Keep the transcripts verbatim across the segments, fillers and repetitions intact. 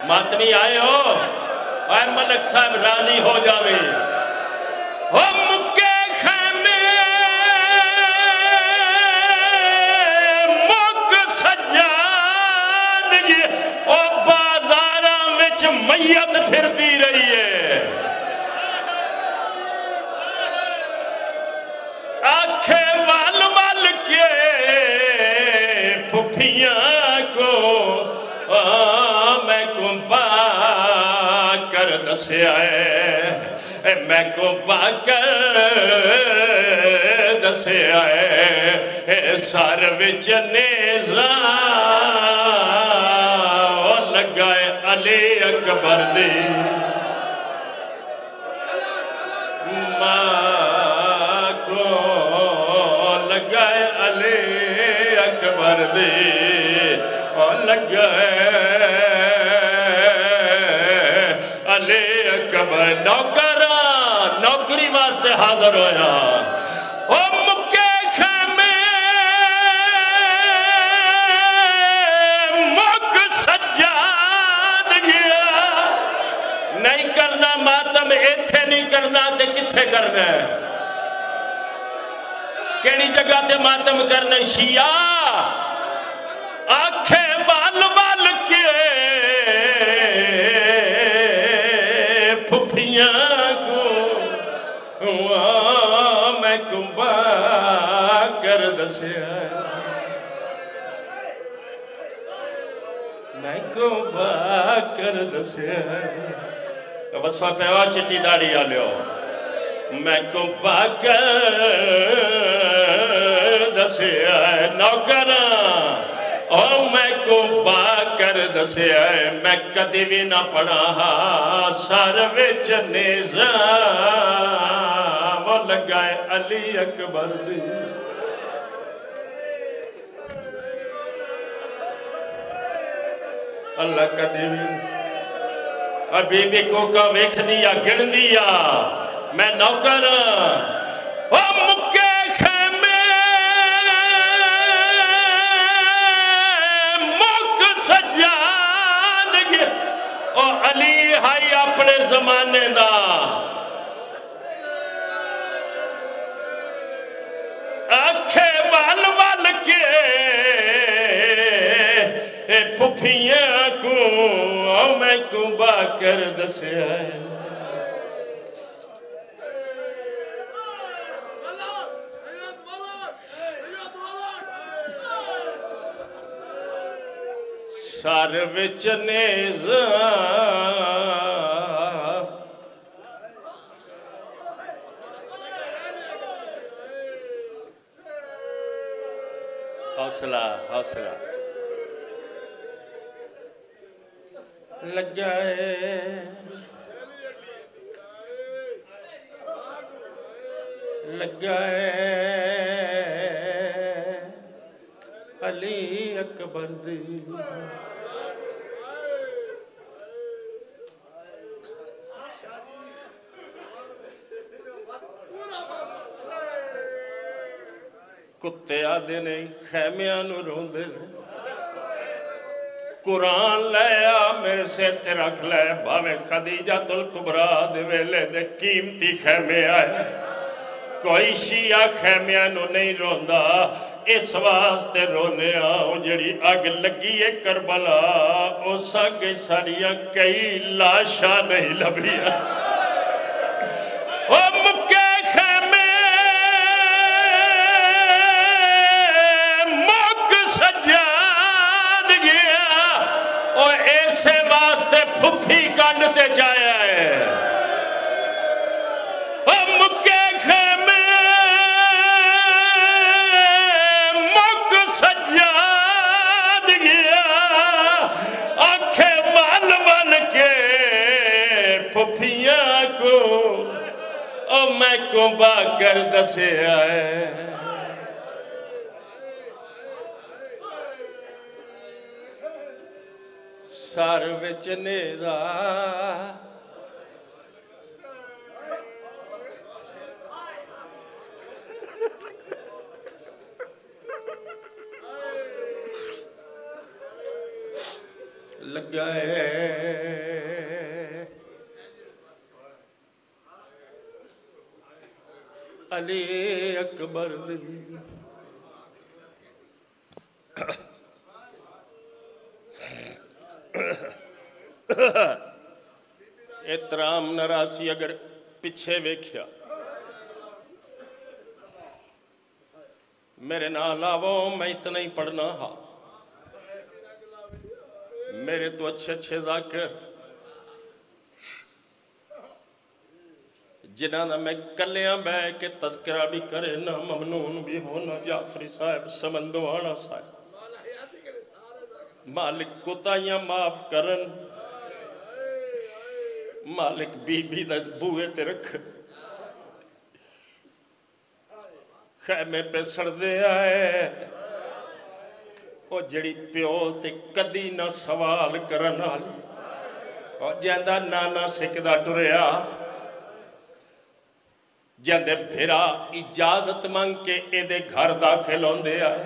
मातमी आए हो और मलक साहब राजी हो जावे हो मुक्के खैमे मुक सज्जादगी ओ बाजारा विच मैयत फिरदी रही है आखे वाल वाल के फुफियां को आ, मैं कुंपा कर दसिया है मैं कुंपा कर दसिया है सर विच नेज़ा लगा है अली अकबर दी मां को लगा है अली अकबर दी और लगा अली अकबर नौकर नौकरी वास्ते हाजिर होया ओ मुक्के खैमे मुक सज्जाद गया नहीं करना मातम इत्थे नहीं करना ते किथे करना है केड़ी जगह ते मातम करना शिया आखे वाल वाल के फुफियां को मैं कुंबा कर दसिया मैं कुंबा कर दसिया बसवा पेवा चिट्टी दाड़ी आ लियो मैं कुंबा कर दसिया नौकर ओ मैं को बाकर दसिया मैं कदी भी ना पढ़ा सर विच नेज़ा वो लगा है अली अकबर दी अल्लाह कदी भी अभी भी को का वेख दिया गिन दिया मैं नौकर ओ मुक्के अली हाई अपने जमाने दा आखे वाल वाल के फुफियां को मैं कुंबा कर दसिया सर विच नेज़ा हौसला हौसला लगा है लगा है अली अकबर दी कुत्ते आदे ने खैमिया नूं रोंदे ने कुरान लिया मेरे सिर ते रख लै भावे खदीजातुल कुबरा दे वेले दे कीमती खैमे आए कोई शिया खैमिया नूं नहीं रोंदा इस वास्ते रोने आओ जड़ी अग लगी है करबला उस अग सारिया कई लाशा नहीं लभिया फुफी कांडते जाया है मुक्के खेमे मुक सज्जाद गया आखे वाल वाल के फुफियां को ओ मैं कुंबा कर दसिया है सर विच नेज़ा लगा है अली अकबर दी एहतराम नरासी अगर पिछे वेख्या मेरे नाल आवो, मैं इतना ही पढ़ना हा। मेरे तो अच्छे अच्छे जाकिर जिन्हों का मैं कलिया बह के तस्करा भी करे ना, ममनून भी होना, जाफरी साहब, समंदवाना साहब, मालिक कुताइयां माफ करन, मालिक बीबी दस बूहे ते रख, खैमे पे सड़दे आए ओ जड़ी प्यो ते कदी ना सवाल करन वाली, और जिंदा नाना सिकदा टुरिया, जिंदे फिरा इजाजत मंग के एदे घर दाखिल होंदे आए,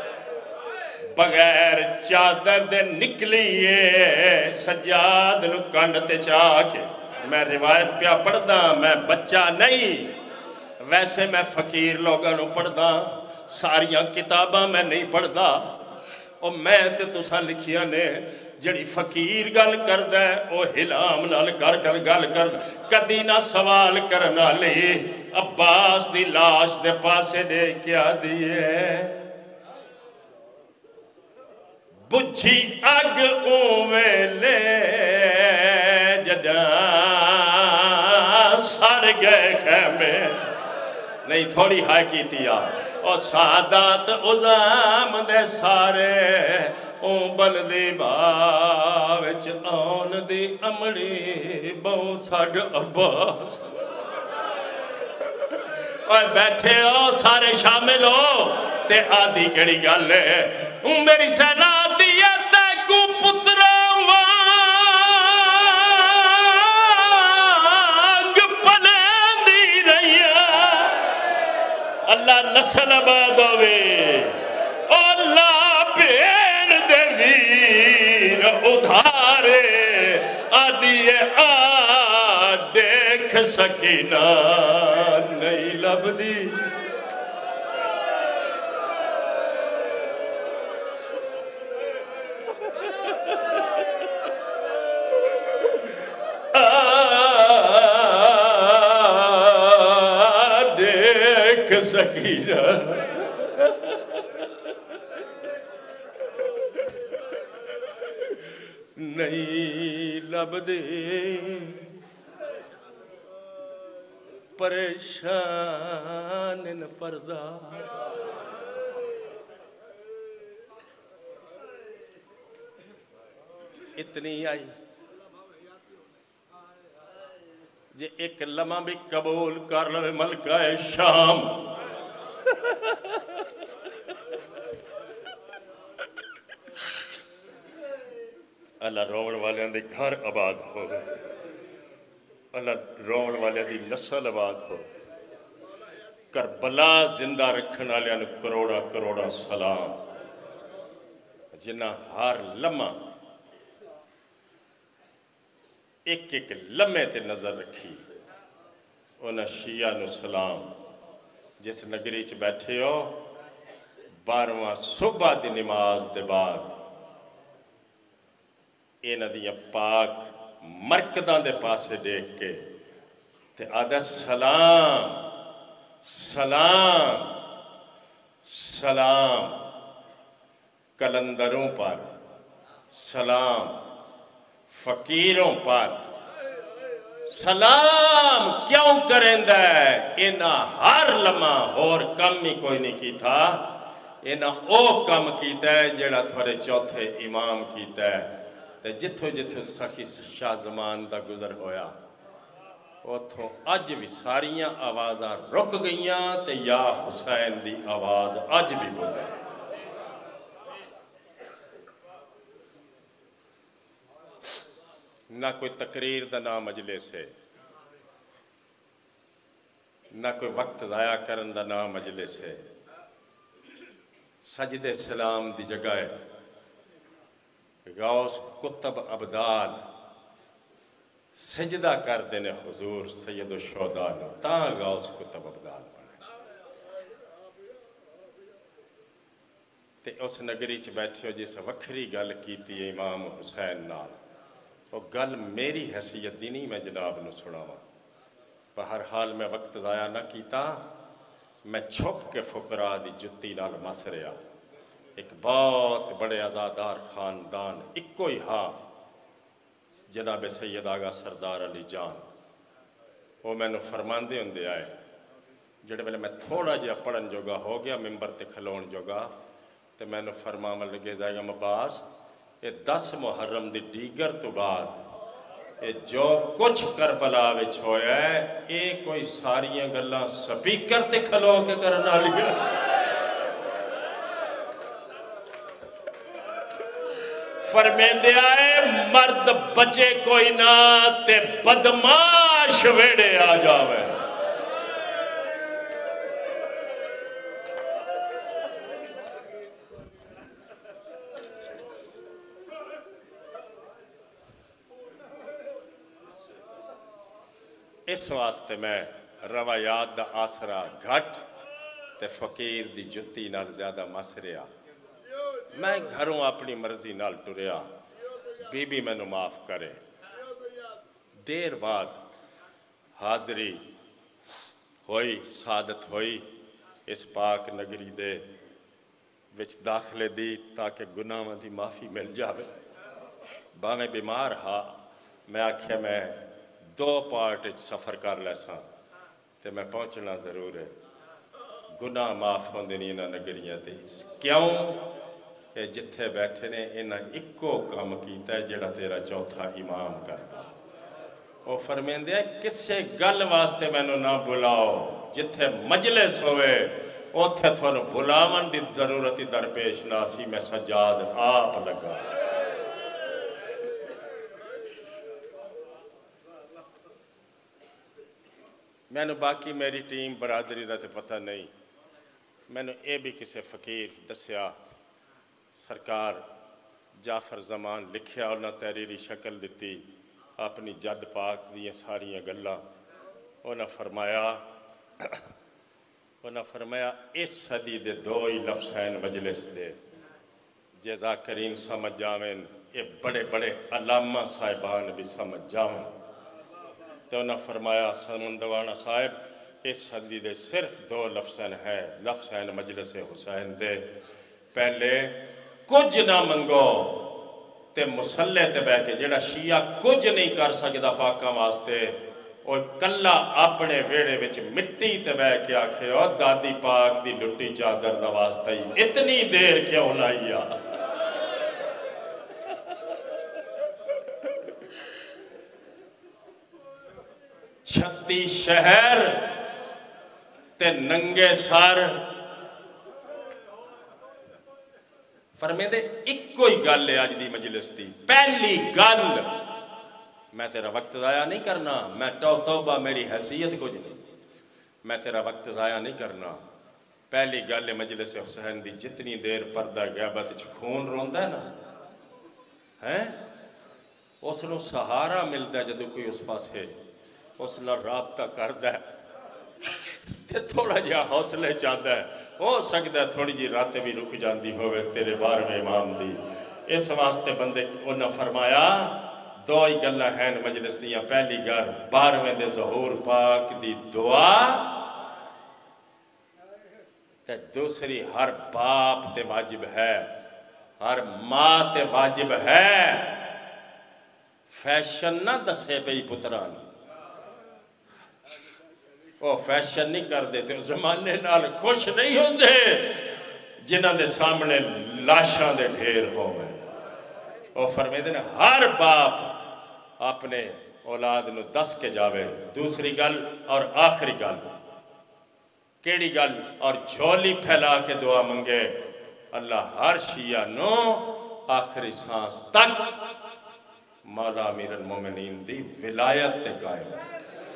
बगैर चादर दे निकलीए सजाद नू कंड ते चा के। मैं रिवायत पिया पढ़दा, मैं बच्चा नहीं, वैसे मैं फकीर लोगों को पढ़दा, सारिया किताबां मैं नहीं पढ़दा। और मैं ते तुसा लिखिया ने जड़ी फकीर गल करदा है ओ हिलाम नाल कर कर गल कर, कदी ना सवाल करन वाली अब्बास दी लाश दे पासे देख के आदी है, बुझी अग उवेले जदा सड़ गए खैमे, नहीं थोड़ी हाय की तिया और सादात उजाम दे सारे ओ बलदी बाविच आन दी अमड़ी बहु साड अब्बास। और बैठे हो सारे शामिल हो ते आदि केड़ी गल है, मेरी सेना दी है तैकू पुत्रा वांग पलेंदी रहिया, अल्लाह नस्ल आबाद होवे, अल्लाह भेड़ दे वीर उधारे, आदि आ देख सकीना नहीं लभदी, देख सकीना नहीं लभदी, परेशान न पर्दा इतनी आई जे एक लम्हा भी कबूल कर लवे मलका है शाम। अल्लाह रोवण वालियां दे घर आबाद हो, अल्लाह रोवण वालियां दी नस्ल आबाद हो, करबला जिंदा रखने वालियां नूं करोड़ा करोड़ा सलाम, जिन्हां हर लम्हा एक एक लम्हे ते नजर रखी, उन्हां शिया नूं सलाम। जिस नगरी च बैठे हो, बारहवां सुबह दी नमाज दे बाद इन्हां दियां पाक मरकदां दे पासे देख के ते आदा सलाम सलाम सलाम, कलंदरों पर सलाम, फकीरों पर सलाम क्यों करेंदा है? इन्हां हर लम्हा होर कम ही कोई नहीं कीता, इन्हां ओ कम कीता है जेड़ा थोड़े चौथे इमाम कीता है। ते जिथों जिथों सखी शाह जमान दा गुजर होया, उथों अज भी सारिया आवाज़ां रुक गईयां ते या हुसैन दी आवाज़ अज भी बोले। ना कोई तकरीर दा ना मजलिस है, ना कोई वक्त ज़ाया करन दा ना मजलिस है, सजदे सलाम दी जगह है। गौस कुतब अबदाल सजदा करते ने हुजूर सैयद शुहदा ता गौस कुतब अबदाल बने। ते उस नगरी च बैठे हो जिस वक्री गल की इमाम हुसैन नाल, वो गल मेरी हैसियत दी नहीं, मैं जनाब नूं सुणावां। बहरहाल मैं वक्त ज़ाया ना कीता, मैं छुप के फुकरा दी जुत्ती नाल मस रहा। एक बहुत बड़े आज़ादार खानदान इक्को ही हा, जनाब सैयद आगा सरदार अली जान, वो मैनू फरमांदे हुंदे आए जिहड़े वेले मैं थोड़ा जिहा पढ़न जोगा हो गया, मिंबर ते खलोण जोगा, तो मैनू फरमावन लगे जाएगा मबास, ये दस मुहर्रम दी डीगर तो बाद ये जो कुछ करबला विच होया है, ये कोई सारियां गल्लां स्पीकर ते खलो के करन वालियां। फरमेंदे आए मर्द बचे कोई ना ते बदमाश वेड़े आ जावे। इस वास्ते मैं रवायात दा आसरा घट ते फकीर दी जुत्ती नाल ज्यादा मस रहा। मैं घरों अपनी मर्जी नाल टुरिया, बीबी मैनू माफ करे। देर बाद हाजरी होई, सादत होई इस पाक नगरी दे विच दाखले दी, ताकि गुनाहां दी माफ़ी मिल जावे। भावें बीमार हा, मैं आख्या मैं दो पार्ट सफ़र कर लैसा तो मैं पहुँचना जरूर है। गुनाह माफ़ होंदे नहीं इन्हां नगरियां ते। क्यों? ये जिथे बैठे ने इन्हां इक्को काम कीता है जिहड़ा तेरा चौथा इमाम करदा। वो फरमेंदे किसे गल वास्ते मैनू ना बुलाओ, जिथे मजलिस होवे उत्थे तुहानू बुलावन दी जरूरत ही दरपेश ना सी, मैं सजाद आप लगा। मैनू बाकी मेरी टीम बरादरी का तो पता नहीं, मैनू ये भी किसी फकीर दसिया, सरकार जाफर जमान लिखिया, उन्हें तहरीरी शक्ल दी अपनी जद पाक दियां सारियां गल्लां। उन्हें फरमाया उन्हें फरमाया इस सदी दे दो ही लफ्ज़ हैं मजलिस दे, जे ज़ाकिरीन समझ जावें, ये बड़े बड़े अलामा साहिबान भी समझ जावें। तो उन्हें फरमाया समंदवाना साहब इस सदी दे सिर्फ दो लफ्ज़न है, लफ्ज़ हैं मजलिस हुसैन दे। पहले कुछ ना मंगो ते मुसल्ले ते बह के, जेड़ा शिया कुछ नहीं कर सकता पाकां वास्ते, वो कला अपने वेड़े विच मिट्टी ते बह के आखे ओ दादी पाक दी लुट्टी चादर दा वास्ता ही इतनी देर क्यों लाई आ। छत्ती शहर ते नंगे सर फरमेंदे इक्को ही गल है अज दी मजलिस दी। पहली गल, मैं तेरा वक्त ज़ाया नहीं करना, मैं तो तौबा मेरी हैसियत कुछ नहीं, मैं तेरा वक्त ज़ाया नहीं करना। पहली गल है मजलिस हुसैन दी, जितनी देर पर्दा गैबत च खून रोंदा है ना है, उसनों सहारा मिलता जदों कोई उस पासे उस नाल राबता करदा ते थोड़ा जिहा हौसले चाहता है, हो सकता है थोड़ी जी रात भी रुक जाती हो तेरे बारहवें इमाम दी। इस वास्ते बंदे उन्हें फरमाया दो ही गल्लां हैं मजलिस दियां। पहली गल बारहवें दे ज़हूर पाक दी दुआ, ते दूसरी हर बाप ते वाजिब है, हर माँ ते वाजिब है फैशन ना दसे पई पुत्रां नूं, वो फैशन नहीं करते तो जमाने नाल खुश नहीं होंगे जिन्हां दे सामने लाशां दे ढेर होवे। वो फरमाते ने हर बाप अपने औलाद नूं दस के जावे। दूसरी गल और आखिरी गल केड़ी गल, और झोली फैला के दुआ मंगे, अल्लाह हर शिया नूं आखिरी सांस तक मौला अमीरुल मोमिनीन दी विलायत ते कायम रखे।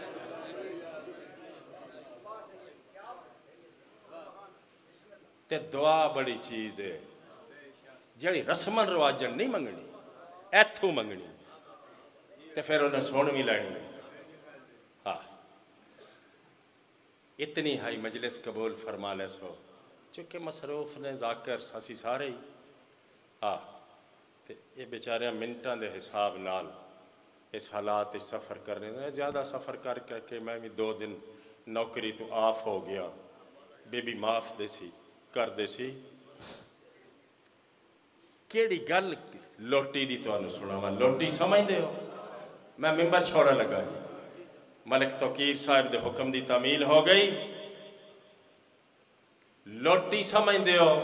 ते दुआ बड़ी चीज़ है जी रस्मन रवाजन नहीं मंगनी, इथों मंगनी ते फिर उन्हें सुन भी लैनी। हाँ इतनी हाई मजलिस कबूल फरमा ले सो, चूंकि मसरूफ ने जाकर असी सारे ही आ ते ये बेचारे मिनटां दे हिसाब नाल इस हालात सफ़र करने में ज़्यादा सफ़र कर करके मैं भी दो दिन नौकरी तो ऑफ हो गया। बेबी माफ दे सी कर दे सी केड़ी गल लोटी दी तुहानू सुनावा। लोटी समझदे हो? मैं मिंबर छोड़ा लगा जी। मलिक तौकीर साहब दे हुक्म दी तामील हो गई। लोटी समझदे हो?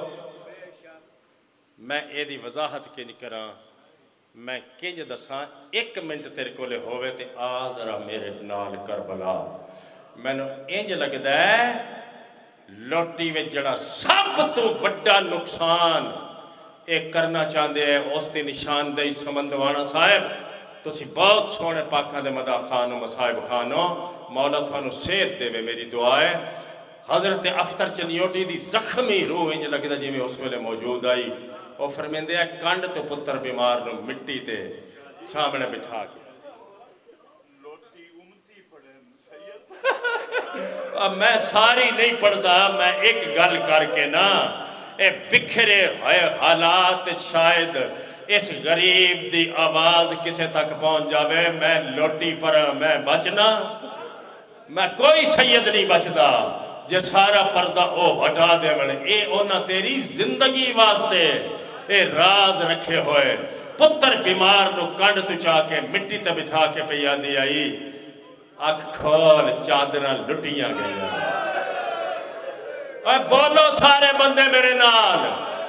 मैं एदी वजाहत किंज करा, मैं किंज दसा। एक मिनट तेरे कोले होवे ते आ जरा मेरे नाल करबला। मैनू इंज लगदा है लोटी में जड़ा सब तो वड्डा नुकसान एक करना चाहते हैं उस दी निशानदेही समंदवाना साहब। तुसी बहुत सोहने पाकां दे मदा खानो मसाहिब खानो। मौला थानू सेहत देवे, मेरी दुआ है। हजरत अख्तर चनियोटी दी जख्मी रूह इंज लगदा जिवें उस वेले मौजूद आई। वो फरमेंदे है कंड तो पुत्र बीमार नू मिट्टी ते सामने बिठा के लोटी उमती पड़े सैयद। अब मैं सारी नहीं पढ़दा, मैं एक गल करके ना ए बिखरे हुए हालात शायद इस गरीब दी आवाज किसे तक पहुंच जावे। मैं लोटी पर मैं बचना, मैं कोई सैयद नहीं बचदा जे सारा पर्दा ओ हटा देवन। ए ओना तेरी जिंदगी वास्ते ए राज रखे हुए पुत्र बीमार नु कंड तू चा के मिट्टी ते बिछा के पे आंदी आई अख खोल चादरां लुटियां गई। और बोलो सारे बंदे मेरे नाल,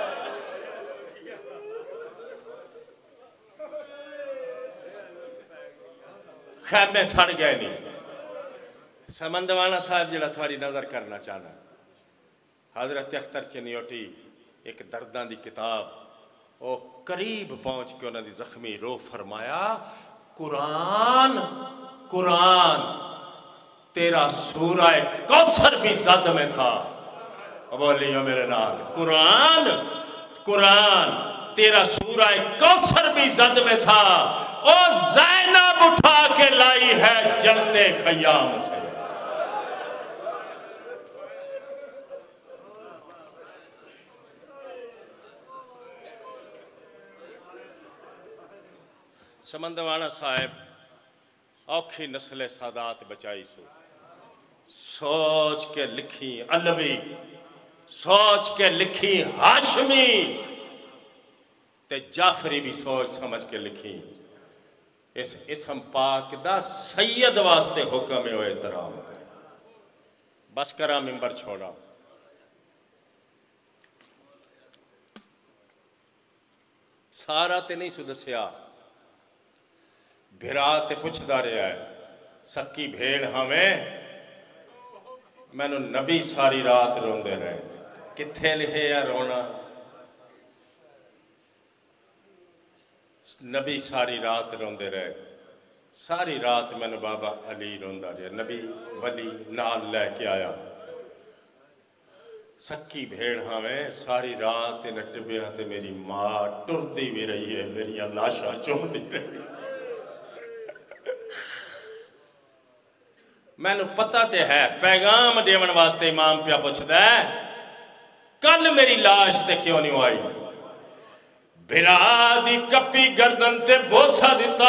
खैमे सड़ गए नहीं। समंदवाना साहब जड़ा थोड़ी नजर करना चाहना। हजरत अख्तर चनियोटी एक दर्दां दी किताब ओ करीब पहुंच के उन्होंने जख्मी रो फरमाया कुरान कुरान तेरा सूरा कौसर भी जद में था। बोलियो मेरे नाल, कुरान कुरान तेरा सूरा कौसर भी जद में था। ओ ज़ैनब उठा के लाई है जलते खयाम से। समंदवाना साहब औखी नस्ल सादात बचाई सो। सोच के लिखी अलवी, सोच के लिखी हाशमी ते जाफरी भी सोच समझ के लिखी। इस इसम पाक दा सैयद वास्ते हुक्म है एहतराम कर। बस करा मिंबर छोड़ा। सारा ते नहीं सु दसिया। भिरा ते पुछदा रहा है सक्की भेड़ हमें। मैनू नबी सारी रात रोंदे रहे। किथे लिखे है रोना? नबी सारी रात रोंदे रहे। सारी रात मैनू बाबा अली रोंदा रहा। नबी वली नाल लैके आया। सक्की भेड़ हमें सारी रात इन टिबिया ते मेरी मां टुरदी भी रही है, मेरिया लाशा चुमदी रही। मैनू पता ते है पैगाम देवन वास्ते इमाम पिया पुछदा है कल मेरी लाश ते क्यों नहीं आई। भिरा दी कपी गर्दन ते बोसा दिता।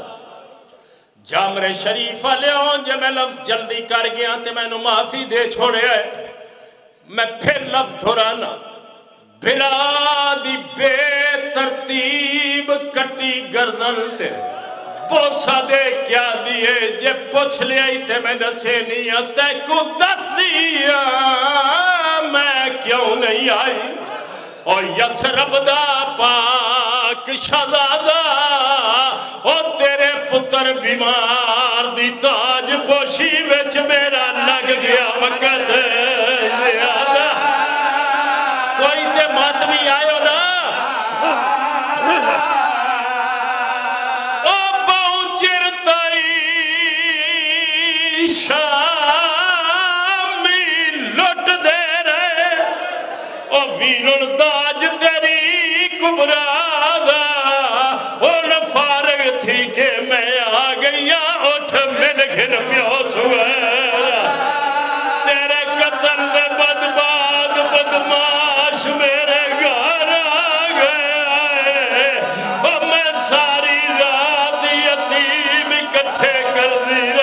जामरे शरीफा लिया जे मैं लफ्ज जल्दी कर गया ते मैनू माफी दे छोड़े। मैं फिर लफ्ज दोहराना। भिरा दी बेतरतीब कटी गर्दन ते बोसा दे क्या दिए जे पुछ लिया ते मैं दसे नहीं तैकू दस दिया मैं क्यों नहीं आई। और यसरब दा पाक शहजादा ओ तेरे पुत्र बीमार दी ताज पोशी विच मेरा लग गया वक्त ज्यादा। कोई ते मत भी आयो ना। दाज तेरी कुबरा फारग थी के मैं आ गई उठ मिल घिन प्योस तेरे कतल बदबाद बदमा कट्ठे करदी